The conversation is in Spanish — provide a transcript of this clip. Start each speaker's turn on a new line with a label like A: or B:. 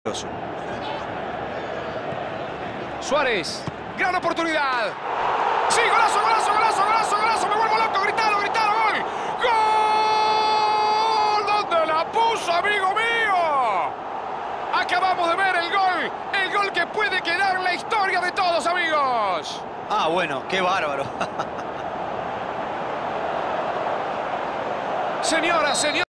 A: Suárez, gran oportunidad. Sí, golazo, golazo, golazo, golazo, golazo. Me vuelvo loco, gritalo, gritalo, gol. ¡Gol! ¿Dónde la puso, amigo mío? Acabamos de ver el gol que puede quedar en la historia de todos, amigos.
B: Ah, bueno, qué bárbaro.
A: Señoras, señores.